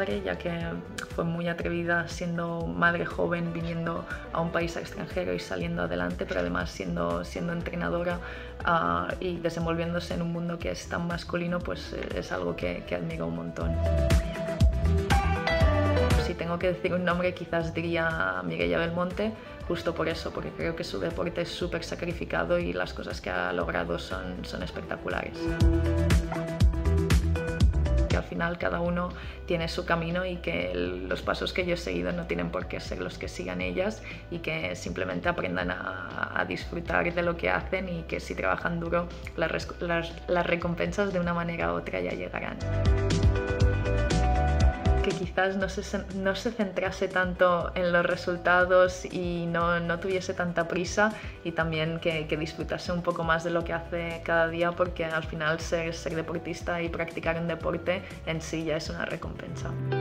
madre, ya que fue muy atrevida siendo madre joven, viniendo a un país extranjero y saliendo adelante, pero además siendo entrenadora y desenvolviéndose en un mundo que es tan masculino, pues es algo que admiro un montón. Si tengo que decir un nombre, quizás diría Mireia Belmonte, justo por eso, porque creo que su deporte es súper sacrificado y las cosas que ha logrado son espectaculares. Que al final cada uno tiene su camino y que los pasos que yo he seguido no tienen por qué ser los que sigan ellas, y que simplemente aprendan a disfrutar de lo que hacen, y que si trabajan duro las recompensas de una manera u otra ya llegarán. Que quizás no se centrase tanto en los resultados y no tuviese tanta prisa, y también que disfrutase un poco más de lo que hace cada día, porque al final ser deportista y practicar un deporte en sí ya es una recompensa.